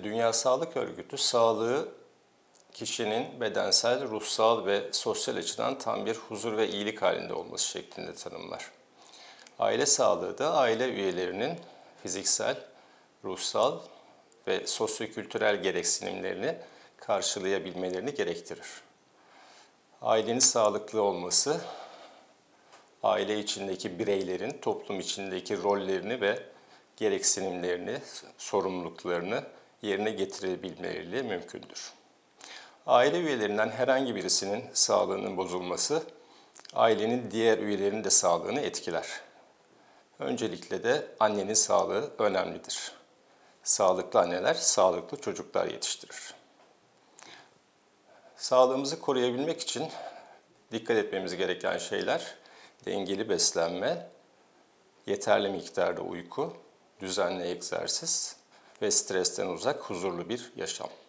Dünya Sağlık Örgütü, sağlığı kişinin bedensel, ruhsal ve sosyal açıdan tam bir huzur ve iyilik halinde olması şeklinde tanımlar. Aile sağlığı da aile üyelerinin fiziksel, ruhsal ve sosyokültürel gereksinimlerini karşılayabilmelerini gerektirir. Ailenin sağlıklı olması, aile içindeki bireylerin toplum içindeki rollerini ve gereksinimlerini, sorumluluklarını yerine getirebilmeleri mümkündür. Aile üyelerinden herhangi birisinin sağlığının bozulması, ailenin diğer üyelerinin de sağlığını etkiler. Öncelikle de annenin sağlığı önemlidir. Sağlıklı anneler, sağlıklı çocuklar yetiştirir. Sağlığımızı koruyabilmek için dikkat etmemiz gereken şeyler, dengeli beslenme, yeterli miktarda uyku, düzenli egzersiz ve stresten uzak, huzurlu bir yaşam.